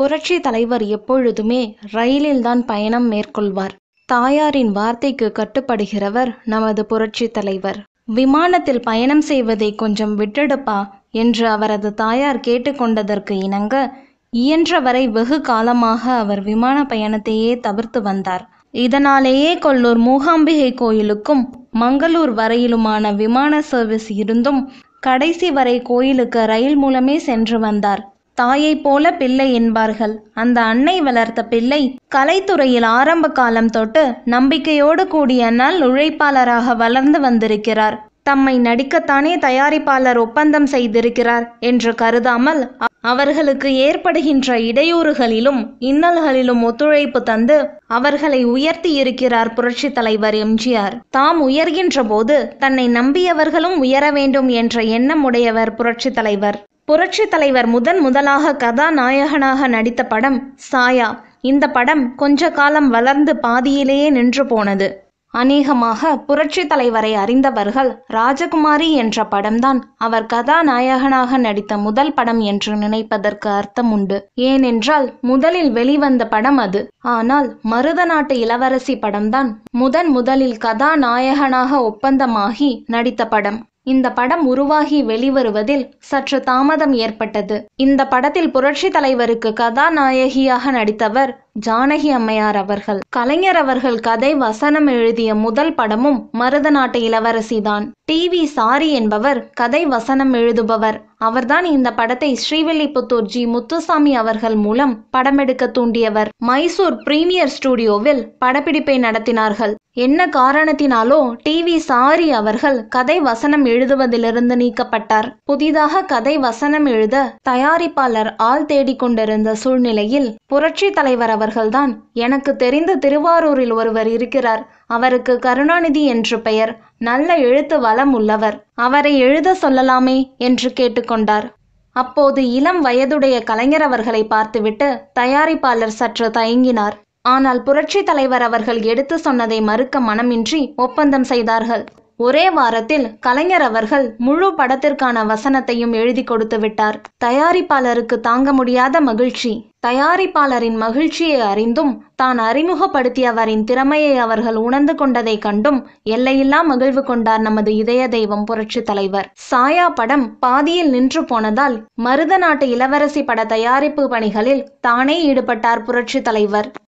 புரட்சி தலைவர் எப்பொழுதுமே ரயிலில்தான் பயணம் மேற்கொள்வார். தாயாரின் வார்த்தைக்கு கட்டுப்படுகிறவர் நமது புரட்சி தலைவர். விமானத்தில் பயணம் செய்வதை கொஞ்சம் விட்டுடுப்பா என்று அவரது தாயார் கேட்டுக்கொண்டதற்கு இணங்க இயன்றவரை வெகு காலமாக அவர் விமான பயணத்தையே தவிர்த்து வந்தார். இதனாலேயே கொல்லூர் மூகாம்பிகை கோயிலுக்கும் மங்களூர் வரையிலுமான விமான சர்வீஸ் இருந்தும் கடைசி வரை கோயிலுக்கு ரயில் மூலமே சென்று வந்தார். தாயை போல பிள்ளை என்பார்கள். அந்த அன்னை வளர்த்த பிள்ளை கலைத்துறையில் ஆரம்ப காலம் தொட்டு நம்பிக்கையோடு கூடிய நல் உழைப்பாளராக வளர்ந்து வந்திருக்கிறார். தம்மை நடிக்கத்தானே தயாரிப்பாளர் ஒப்பந்தம் செய்திருக்கிறார் என்று கருதாமல் அவர்களுக்கு ஏற்படுகின்ற இடையூறுகளிலும் இன்னல்களிலும் ஒத்துழைப்பு தந்து அவர்களை உயர்த்தி இருக்கிறார் புரட்சி தலைவர் எம்ஜிஆர். தாம் உயர்கின்ற போது தன்னை நம்பியவர்களும் உயர வேண்டும் என்ற எண்ணம் உடையவர் புரட்சி தலைவர். புரட்சி தலைவர் முதலாக கதாநாயகனாக நடித்த படம் சாயா. இந்த படம் கொஞ்ச காலம் வளர்ந்து பாதியிலேயே நின்று போனது. அநேகமாக புரட்சி தலைவரை அறிந்தவர்கள் ராஜகுமாரி என்ற படம்தான் அவர் கதாநாயகனாக நடித்த முதல் படம் என்று நினைப்பதற்கு அர்த்தம் உண்டு. ஏனென்றால் முதலில் வெளிவந்த படம் அது. ஆனால் மருதநாட்டு இளவரசி படம்தான் முதலில் கதாநாயகனாக ஒப்பந்தமாகி நடித்த படம். இந்த படம் உருவாகி வெளிவருவதில் சற்று தாமதம் ஏற்பட்டது. இந்த படத்தில் புரட்சி தலைவருக்கு கதாநாயகியாக நடித்தவர் ஜானகி அம்மையார் அவர்கள். கலைஞர் அவர்கள் கதை வசனம் எழுதிய முதல் படமும் மருதநாட்டு இளவரசி தான். டிவி சாரி என்பவர் கதை வசனம் எழுதுபவர். அவர்தான் இந்த படத்தை ஸ்ரீவில்லிபுத்தூர் ஜி முத்துசாமி அவர்கள் மூலம் படமெடுக்க தூண்டியவர். மைசூர் பிரீமியர் ஸ்டுடியோவில் படப்பிடிப்பை நடத்தினார்கள். என்ன காரணத்தினாலோ டிவி சாரி அவர்கள் கதை வசனம் எழுதுவதிலிருந்து நீக்கப்பட்டார். புதிதாக கதை வசனம் எழுத தயாரிப்பாளர் ஆள் தேடிக்கொண்டிருந்த சூழ்நிலையில் புரட்சி தலைவர் அவர்கள்தான், எனக்கு தெரிந்த திருவாரூரில் ஒருவர் இருக்கிறார், அவருக்கு கருணாநிதி என்று பெயர், நல்ல எழுத்து வளம் உள்ளவர், அவரை எழுத சொல்லலாமே என்று கேட்டுக்கொண்டார். அப்போது இளம் வயதுடைய கலைஞர் அவர்களை பார்த்துவிட்டு தயாரிப்பாளர் சற்று தயங்கினார். ஆனால் புரட்சி தலைவர் அவர்கள் எடுத்து சொன்னதை மறுக்க மனமின்றி ஒப்பந்தம் செய்தார்கள். ஒரே வாரத்தில் கலைஞர் அவர்கள் முழு படத்திற்கான வசனத்தையும் எழுதி கொடுத்து விட்டார். தயாரிப்பாளருக்கு தாங்க முடியாத மகிழ்ச்சி. தயாரிப்பாளரின் மகிழ்ச்சியை அறிந்தும் தான் அறிமுகப்படுத்தியவரின் திறமையை அவர்கள் உணர்ந்து கொண்டதை கண்டும் எல்லையில்லா மகிழ்வு கொண்டார் நமது இதய தெய்வம் புரட்சி தலைவர். சாயா படம் பாதியில் நின்று போனதால் மருதநாட்டு இளவரசி பட தயாரிப்பு பணிகளில் தானே ஈடுபட்டார் புரட்சி தலைவர்.